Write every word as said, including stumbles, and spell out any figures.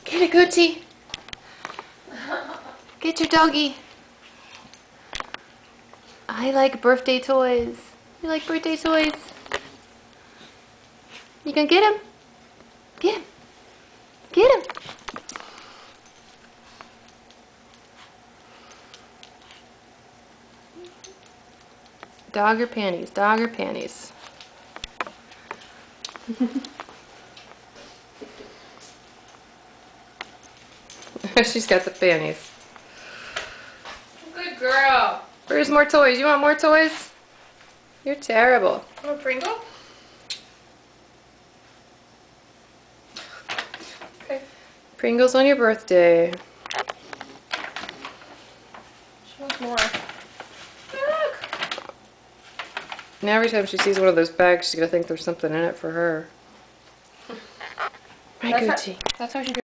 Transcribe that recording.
Get it, Gucci. Get your doggy. I like birthday toys. You like birthday toys? You gonna get him? Get him. Get him. Dog or panties? Dog or panties? She's got the panties. Good girl. Where's more toys? You want more toys? You're terrible. Want a Pringle? Okay. Pringles on your birthday. She wants more. Look. Now every time she sees one of those bags, she's gonna think there's something in it for her. My That's Gucci. How, that's how she